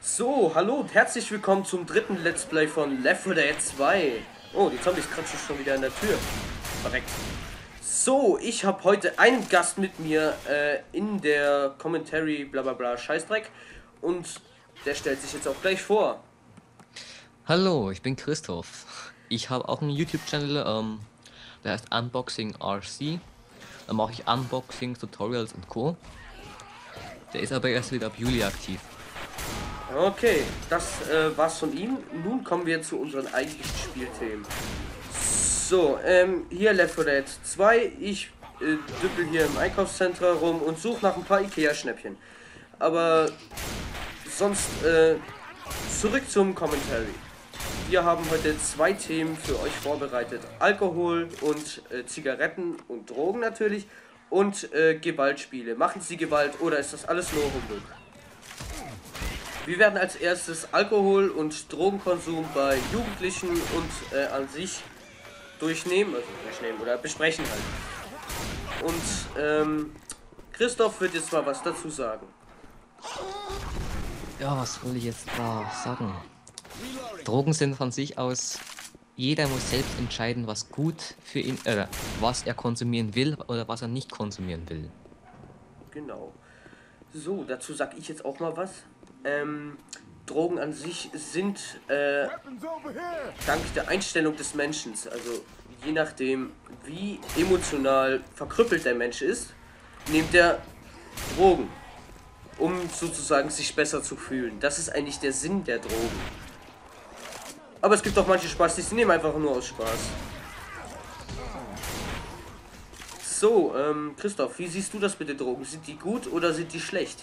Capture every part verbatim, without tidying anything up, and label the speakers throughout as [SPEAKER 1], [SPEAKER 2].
[SPEAKER 1] So, hallo und herzlich willkommen zum dritten Let's Play von Left four Dead zwei. Oh, die Zombies kratschen schon wieder an der Tür. Verreckt. So, ich habe heute einen Gast mit mir äh, in der Commentary bla bla bla Scheißdreck. Und der stellt sich jetzt auch gleich vor.
[SPEAKER 2] Hallo, ich bin Christoph. Ich habe auch einen YouTube-Channel, ähm, der heißt Unboxing R C. Da mache ich Unboxing, Tutorials und Co. Der ist aber erst wieder ab Juli aktiv.
[SPEAKER 1] Okay, das äh, war's von ihm. Nun kommen wir zu unseren eigentlichen Spielthemen. So, ähm, hier Left four Dead zwei. Ich äh, düppel hier im Einkaufszentrum rum und suche nach ein paar Ikea-Schnäppchen. Aber sonst äh, zurück zum Commentary. Wir haben heute zwei Themen für euch vorbereitet. Alkohol und äh, Zigaretten und Drogen natürlich. Und äh, Gewaltspiele. Machen Sie Gewalt oder ist das alles nur Humbug? Wir werden als erstes Alkohol- und Drogenkonsum bei Jugendlichen und äh, an sich durchnehmen, also durchnehmen oder besprechen halt. Und ähm, Christoph wird jetzt mal was dazu sagen.
[SPEAKER 2] Ja, was will ich jetzt da sagen? Drogen sind von sich aus, jeder muss selbst entscheiden, was gut für ihn, äh, was er konsumieren will oder was er nicht konsumieren will.
[SPEAKER 1] Genau. So, dazu sag ich jetzt auch mal was. Ähm, Drogen an sich sind äh, dank der Einstellung des Menschen, also je nachdem, wie emotional verkrüppelt der Mensch ist, nimmt er Drogen, um sozusagen sich besser zu fühlen. Das ist eigentlich der Sinn der Drogen. Aber es gibt auch manche Spaß, die nehmen einfach nur aus Spaß. So, ähm, Christoph, wie siehst du das mit den Drogen? Sind die gut oder sind die schlecht?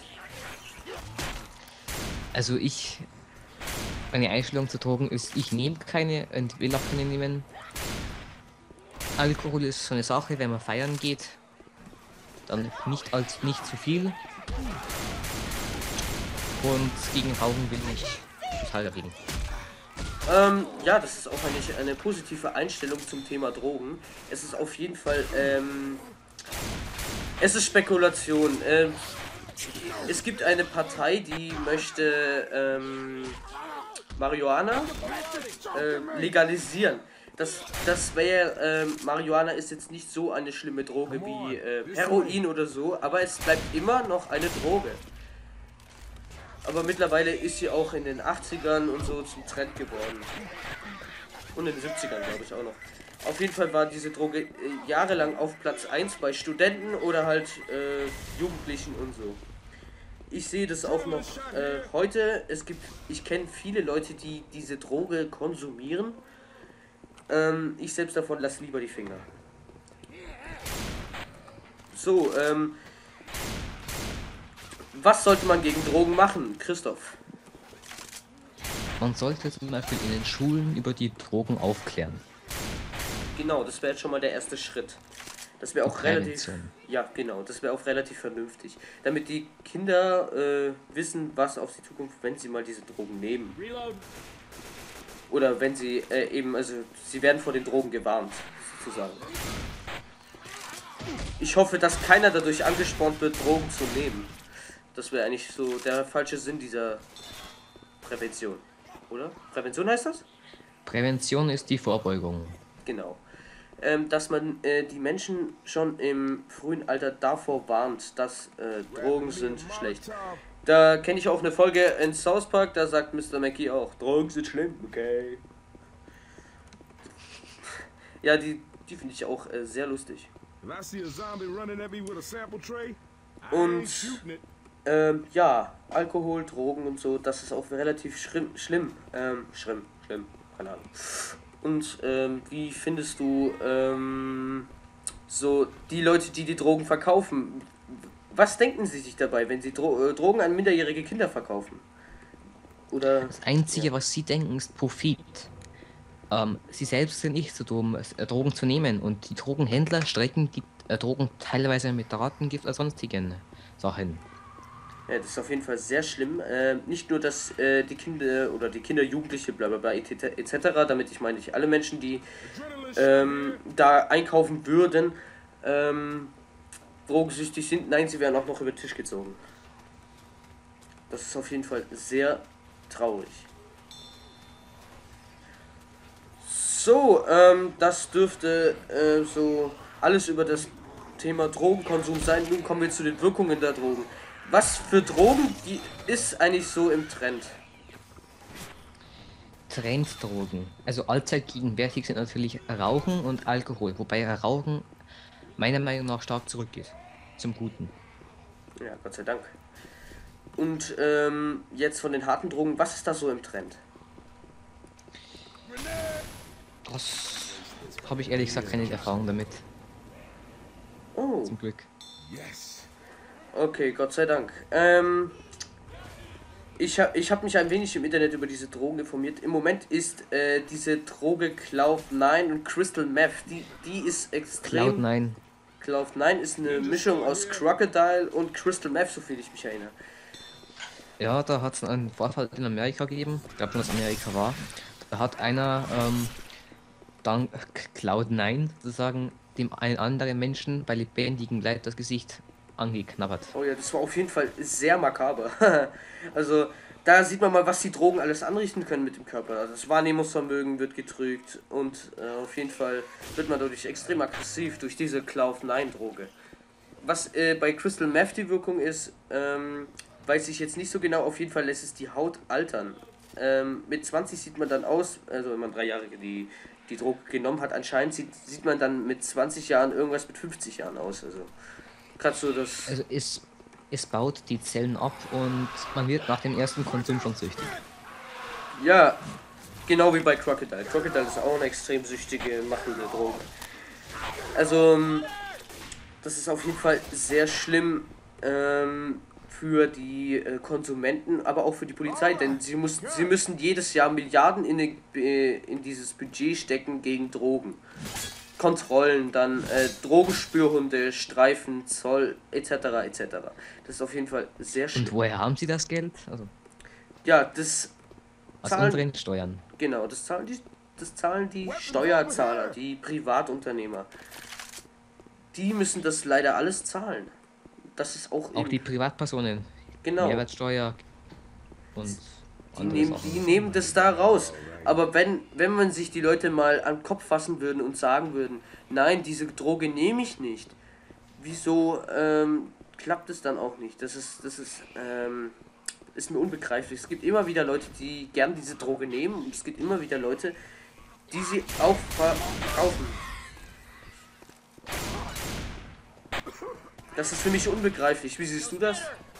[SPEAKER 2] Also ich, meine Einstellung zu Drogen ist, ich nehme keine und will auch keine nehmen. Alkohol ist so eine Sache, wenn man feiern geht, dann nicht als nicht zu viel. Und gegen Rauchen will ich total dagegen.
[SPEAKER 1] Ähm, ja, das ist auch eigentlich eine positive Einstellung zum Thema Drogen. Es ist auf jeden Fall, ähm, es ist Spekulation. Ähm, es gibt eine Partei, die möchte ähm, Marihuana äh, legalisieren. Das, das wäre, ähm, Marihuana ist jetzt nicht so eine schlimme Droge wie äh, Heroin oder so, aber es bleibt immer noch eine Droge. Aber mittlerweile ist sie auch in den achtzigern und so zum Trend geworden. Und in den siebzigern glaube ich auch noch. Auf jeden Fall war diese Droge äh, jahrelang auf Platz eins bei Studenten oder halt äh, Jugendlichen und so. Ich sehe das auch noch äh, heute. Es gibt, ich kenne viele Leute, die diese Droge konsumieren. Ähm, ich selbst davon lasse lieber die Finger. So, ähm, was sollte man gegen Drogen machen, Christoph?
[SPEAKER 2] Man sollte zum Beispiel in den Schulen über die Drogen aufklären.
[SPEAKER 1] Genau, das wäre jetzt schon mal der erste Schritt. Das wäre auch relativ, ja genau, das wäre auch relativ vernünftig, damit die Kinder äh, wissen, was auf sie zukommt, wenn sie mal diese Drogen nehmen. Oder wenn sie äh, eben, also sie werden vor den Drogen gewarnt, sozusagen. Ich hoffe, dass keiner dadurch angespornt wird, Drogen zu nehmen. Das wäre eigentlich so der falsche Sinn dieser Prävention, oder? Prävention heißt das?
[SPEAKER 2] Prävention ist die Vorbeugung.
[SPEAKER 1] Genau. Ähm, dass man äh, die Menschen schon im frühen Alter davor warnt, dass äh, Drogen sind schlecht. Da kenne ich auch eine Folge in South Park, da sagt Mister Mackey auch, Drogen sind schlimm, okay. Ja, die, die finde ich auch äh, sehr lustig. Und ähm, ja, Alkohol, Drogen und so, das ist auch relativ schlimm, schlimm, ähm, schlimm, schlimm, keine Ahnung. Und ähm, wie findest du ähm, so die Leute, die die Drogen verkaufen? Was denken sie sich dabei, wenn sie Dro äh, Drogen an minderjährige Kinder verkaufen? Oder
[SPEAKER 2] Das Einzige,
[SPEAKER 1] ja.
[SPEAKER 2] was sie denken, ist Profit. Ähm, sie selbst sind nicht so dumm, äh, Drogen zu nehmen. Und die Drogenhändler strecken die äh, Drogen teilweise mit Datengift oder sonstigen Sachen.
[SPEAKER 1] Ja, das ist auf jeden Fall sehr schlimm. Äh, nicht nur, dass äh, die Kinder oder die Kinder, Jugendliche, bla bla bla et cetera. Damit ich meine nicht alle Menschen, die ähm, da einkaufen würden, ähm, drogensüchtig sind. Nein, sie werden auch noch über den Tisch gezogen. Das ist auf jeden Fall sehr traurig. So, ähm, das dürfte äh, so alles über das Thema Drogenkonsum sein. Nun kommen wir zu den Wirkungen der Drogen. Was für Drogen die ist eigentlich so im Trend?
[SPEAKER 2] Trenddrogen. Also allzeit gegenwärtig sind natürlich Rauchen und Alkohol, wobei Rauchen meiner Meinung nach stark zurückgeht. Zum Guten.
[SPEAKER 1] Ja, Gott sei Dank. Und ähm, jetzt von den harten Drogen, was ist da so im Trend?
[SPEAKER 2] Das habe ich ehrlich gesagt keine Erfahrung damit.
[SPEAKER 1] Oh.
[SPEAKER 2] Zum Glück.
[SPEAKER 1] Okay, Gott sei Dank. Ähm, ich habe ich hab mich ein wenig im Internet über diese Drogen informiert. Im Moment ist äh, diese Droge Cloud neun und Crystal Meth, die, die ist extrem...
[SPEAKER 2] Cloud neun.
[SPEAKER 1] Cloud neun ist eine Mischung aus Crocodile und Crystal Meth, soviel ich mich erinnere.
[SPEAKER 2] Ja, da hat es einen Vorfall in Amerika gegeben. Ich glaube, dass Amerika war. Da hat einer ähm, dann Cloud neun sozusagen dem einen anderen Menschen bei lebendigem Leib das Gesicht angeknabbert.
[SPEAKER 1] Oh ja, das war auf jeden Fall sehr makaber. Also da sieht man mal, was die Drogen alles anrichten können mit dem Körper. Also das Wahrnehmungsvermögen wird getrügt und äh, auf jeden Fall wird man dadurch extrem aggressiv durch diese Cloud neun Droge. Was äh, bei Crystal Meth die Wirkung ist, ähm, weiß ich jetzt nicht so genau. Auf jeden Fall lässt es die Haut altern. Ähm, mit zwanzig sieht man dann aus, also wenn man drei Jahre die, die Droge genommen hat, anscheinend sieht, sieht man dann mit zwanzig Jahren irgendwas mit fünfzig Jahren aus. Also gerade so das...
[SPEAKER 2] Also es, es baut die Zellen ab und man wird nach dem ersten Konsum schon süchtig.
[SPEAKER 1] Ja, genau wie bei Crocodile. Crocodile ist auch eine extrem süchtige, machende Droge. Also, das ist auf jeden Fall sehr schlimm ähm, für die äh, Konsumenten, aber auch für die Polizei, denn sie, muss, sie müssen jedes Jahr Milliarden in, die, äh, in dieses Budget stecken gegen Drogen. Kontrollen, dann äh, Drogenspürhunde, Streifen, Zoll, et cetera et cetera. Das ist auf jeden Fall sehr schlimm.
[SPEAKER 2] Und woher haben sie das Geld? Also
[SPEAKER 1] Ja, das
[SPEAKER 2] aus
[SPEAKER 1] zahlen,
[SPEAKER 2] unseren Steuern.
[SPEAKER 1] genau, das zahlen die, das zahlen die Steuerzahler, die Privatunternehmer. Die müssen das leider alles zahlen. Das ist auch
[SPEAKER 2] Auch
[SPEAKER 1] eben,
[SPEAKER 2] die Privatpersonen.
[SPEAKER 1] genau.
[SPEAKER 2] Mehrwertsteuer und
[SPEAKER 1] Die
[SPEAKER 2] andere
[SPEAKER 1] nehmen,
[SPEAKER 2] Sachen.
[SPEAKER 1] die nehmen das da raus. Aber wenn, wenn man sich die Leute mal an den Kopf fassen würden und sagen würden, nein, diese Droge nehme ich nicht, wieso ähm, klappt es dann auch nicht? Das ist, das ist, ähm, ist mir unbegreiflich. Es gibt immer wieder Leute, die gern diese Droge nehmen und es gibt immer wieder Leute, die sie auch verkaufen. Das ist für mich unbegreiflich. Wie siehst du das?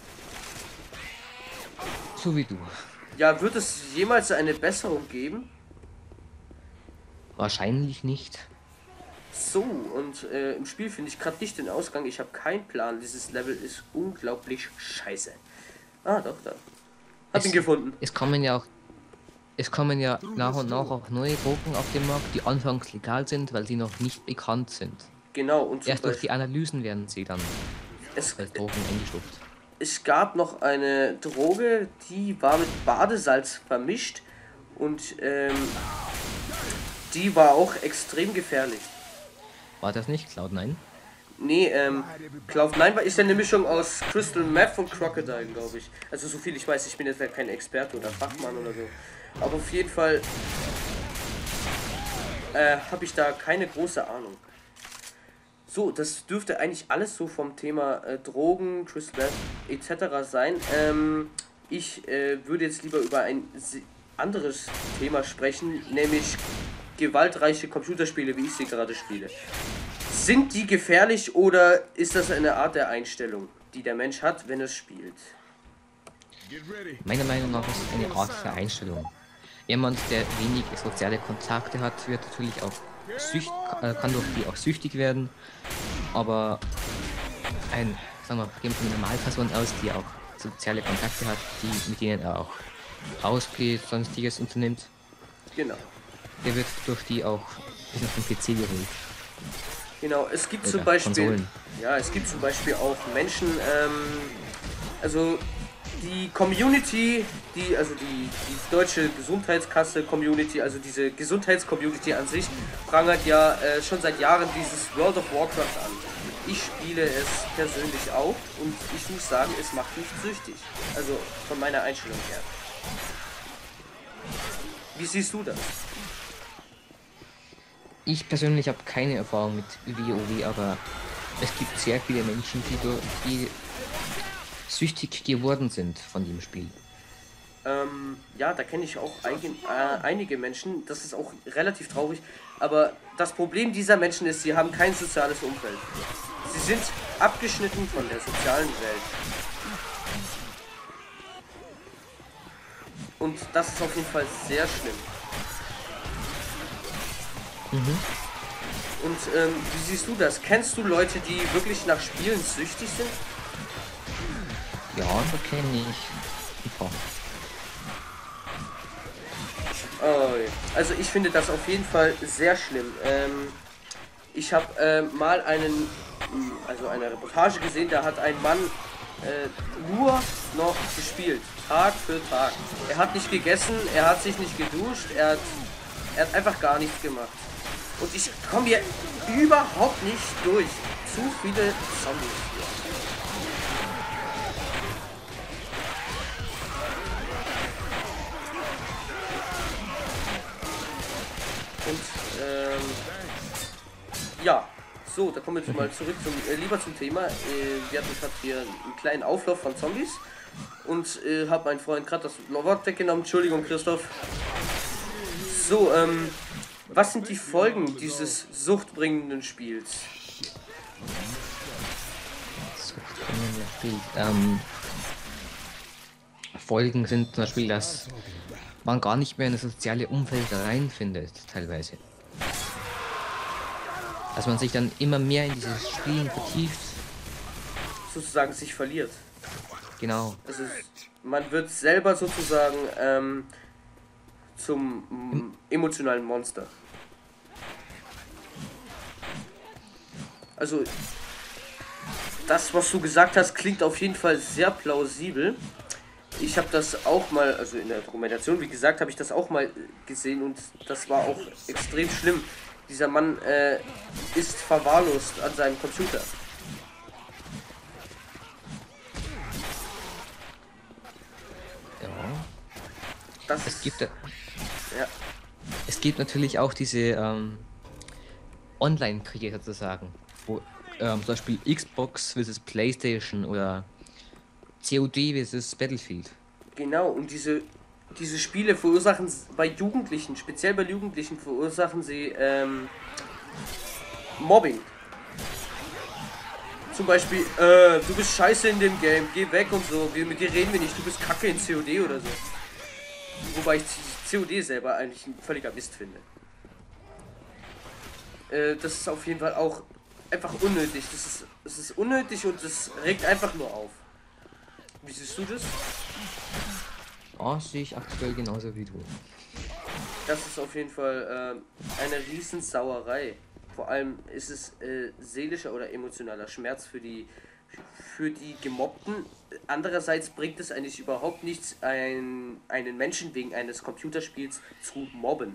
[SPEAKER 2] So wie du.
[SPEAKER 1] Ja, wird es jemals eine Besserung geben?
[SPEAKER 2] Wahrscheinlich nicht.
[SPEAKER 1] So, und äh, im Spiel finde ich gerade nicht den Ausgang. Ich habe keinen Plan. Dieses Level ist unglaublich scheiße. Ah, doch, da. Hab
[SPEAKER 2] Es-
[SPEAKER 1] ihn gefunden.
[SPEAKER 2] Es kommen ja auch es kommen ja nach und nach auch neue Drogen auf den Markt, die anfangs legal sind, weil sie noch nicht bekannt sind.
[SPEAKER 1] Genau, und zum
[SPEAKER 2] Erst durch
[SPEAKER 1] Beispiel,
[SPEAKER 2] die Analysen werden sie dann
[SPEAKER 1] es,
[SPEAKER 2] als Drogen eingestuft.
[SPEAKER 1] es gab noch eine Droge, die war mit Badesalz vermischt und ähm, die war auch extrem gefährlich.
[SPEAKER 2] War das nicht Cloud neun?
[SPEAKER 1] Nee, ähm, Cloud neun war ist ja eine Mischung aus Crystal Meth und Crocodile, glaube ich. Also so viel ich weiß, ich bin jetzt ja kein Experte oder Fachmann oder so. Aber auf jeden Fall äh, habe ich da keine große Ahnung. So, das dürfte eigentlich alles so vom Thema äh, Drogen, Crystal Meth et cetera sein. Ähm, ich äh, würde jetzt lieber über ein se- anderes Thema sprechen, nämlich gewaltreiche Computerspiele, wie ich sie gerade spiele. Sind die gefährlich oder ist das eine Art der Einstellung, die der Mensch hat, wenn er spielt?
[SPEAKER 2] Meiner Meinung nach ist es eine Art der Einstellung. Jemand, der wenig soziale Kontakte hat, wird natürlich auch sücht, äh, kann durch die auch süchtig werden. Aber ein, sagen wir, gehen wir von einer Normalperson aus, die auch soziale Kontakte hat, die, mit denen er auch rausgeht, sonstiges unternimmt,
[SPEAKER 1] Genau.
[SPEAKER 2] der wird durch die auch ein bisschen vom P C geregt.
[SPEAKER 1] Genau, es gibt
[SPEAKER 2] Oder
[SPEAKER 1] zum Beispiel,
[SPEAKER 2] Konsolen.
[SPEAKER 1] ja, es gibt zum Beispiel auch Menschen, ähm, also die Community, die, also die, die deutsche Gesundheitskasse-Community, also diese Gesundheitscommunity an sich, prangert ja äh, schon seit Jahren dieses World of Warcraft an. Ich spiele es persönlich auch und ich muss sagen, es macht mich süchtig. Also von meiner Einstellung her. Wie siehst du das?
[SPEAKER 2] Ich persönlich habe keine Erfahrung mit WoW, aber es gibt sehr viele Menschen, die, do- die süchtig geworden sind von dem Spiel.
[SPEAKER 1] Ähm, ja, da kenne ich auch einige, äh, einige Menschen. Das ist auch relativ traurig. Aber das Problem dieser Menschen ist, sie haben kein soziales Umfeld. Sie sind abgeschnitten von der sozialen Welt. Und das ist auf jeden Fall sehr schlimm.
[SPEAKER 2] Mhm.
[SPEAKER 1] Und ähm, wie siehst du das? Kennst du Leute, die wirklich nach Spielen süchtig sind?
[SPEAKER 2] Ja, da kenne ich ein paar.
[SPEAKER 1] Oh, also ich finde das auf jeden Fall sehr schlimm. Ähm, ich habe äh, mal einen, also eine Reportage gesehen, da hat ein Mann äh, nur noch gespielt, Tag für Tag. Er hat nicht gegessen, er hat sich nicht geduscht, er hat, er hat einfach gar nichts gemacht. Und ich komme hier überhaupt nicht durch. Zu viele Zombies hier. Und ähm, ja, so, da kommen wir jetzt mal zurück zum äh, lieber zum Thema. Äh, wir hatten gerade hier einen kleinen Auflauf von Zombies und äh, habe meinen Freund gerade das Wort weggenommen. Entschuldigung, Christoph. So, ähm, was sind die Folgen dieses suchtbringenden Spiels?
[SPEAKER 2] Suchtbringender Spiel. Ähm, Folgen sind zum Beispiel, dass man gar nicht mehr in das soziale Umfeld reinfindet, teilweise. Dass man sich dann immer mehr in dieses Spielen vertieft.
[SPEAKER 1] Sozusagen sich verliert.
[SPEAKER 2] Genau.
[SPEAKER 1] Also man wird selber sozusagen ähm, zum m, emotionalen Monster. Also das, was du gesagt hast, klingt auf jeden Fall sehr plausibel. Ich habe das auch mal, also in der Dokumentation, wie gesagt, habe ich das auch mal gesehen und das war auch extrem schlimm. Dieser Mann äh, ist verwahrlost an seinem Computer.
[SPEAKER 2] Ja.
[SPEAKER 1] Das
[SPEAKER 2] Es gibt,
[SPEAKER 1] ja.
[SPEAKER 2] es gibt natürlich auch diese ähm, Online-Kriege sozusagen, wo ähm, zum Beispiel Xbox versus PlayStation oder C O D versus Battlefield.
[SPEAKER 1] Genau, und diese, diese Spiele verursachen s- bei Jugendlichen, speziell bei Jugendlichen verursachen sie ähm, Mobbing. Zum Beispiel, äh, du bist scheiße in dem Game, geh weg und so, wir, mit dir reden wir nicht, du bist kacke in C O D oder so. Wobei ich C O D selber eigentlich ein völliger Mist finde. Äh, das ist auf jeden Fall auch einfach unnötig. Das ist, das ist unnötig und das regt einfach nur auf. Wie siehst du das?
[SPEAKER 2] Oh, sehe ich aktuell genauso wie du.
[SPEAKER 1] Das ist auf jeden Fall äh, eine Riesensauerei. Vor allem ist es äh, seelischer oder emotionaler Schmerz für die für die Gemobbten. Andererseits bringt es eigentlich überhaupt nichts, ein, einen Menschen wegen eines Computerspiels zu mobben.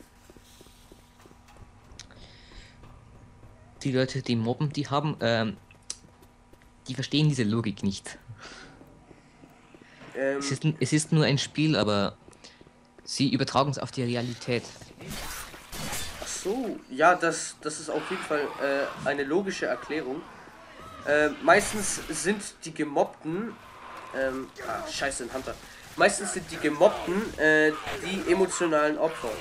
[SPEAKER 2] Die Leute, die mobben, die haben, ähm, die verstehen diese Logik nicht.
[SPEAKER 1] Ähm,
[SPEAKER 2] Es ist, es ist nur ein Spiel, aber sie übertragen es auf die Realität.
[SPEAKER 1] ach so, ja, das, das ist auf jeden Fall äh, eine logische Erklärung. Äh, meistens sind die Gemobbten, ähm, ah, scheiße, ein Hunter. Meistens sind die Gemobbten äh, die emotionalen Opfer.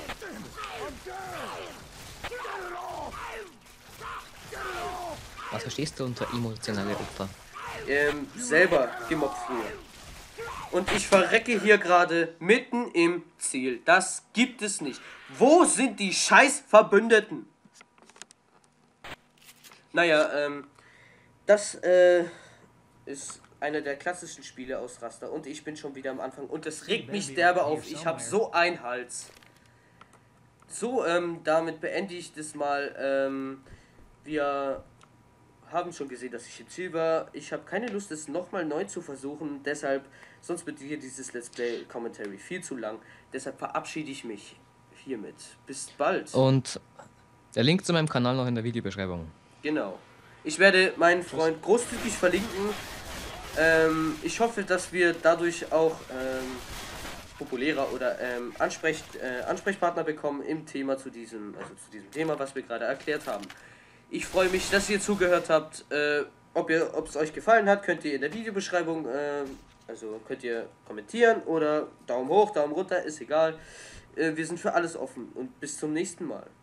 [SPEAKER 2] Was verstehst du unter emotionale Opfer?
[SPEAKER 1] Ähm, selber gemobbt früher. Und ich verrecke hier gerade mitten im Ziel. Das gibt es nicht. Wo sind die scheiß Verbündeten? Naja, ähm, das äh, ist einer der klassischen Spiele aus Raster. Und ich bin schon wieder am Anfang. Und es regt mich derbe auf. Ich habe so einen Hals. So, ähm, damit beende ich das mal. Ähm, wir haben schon gesehen, dass ich im Ziel war. Ich habe keine Lust, es nochmal neu zu versuchen. Deshalb, sonst wird hier dieses Let's Play Commentary viel zu lang. Deshalb verabschiede ich mich hiermit. Bis bald.
[SPEAKER 2] Und der Link zu meinem Kanal noch in der Videobeschreibung.
[SPEAKER 1] Genau. Ich werde meinen Freund großzügig verlinken. Ähm, ich hoffe, dass wir dadurch auch ähm, populärer oder ähm, Ansprech, äh, Ansprechpartner bekommen im Thema zu diesem, also zu diesem Thema, was wir gerade erklärt haben. Ich freue mich, dass ihr zugehört habt. Äh, ob ihr, ob es euch gefallen hat, könnt ihr in der Videobeschreibung, äh, also könnt ihr kommentieren oder Daumen hoch, Daumen runter, ist egal. Äh, wir sind für alles offen und bis zum nächsten Mal.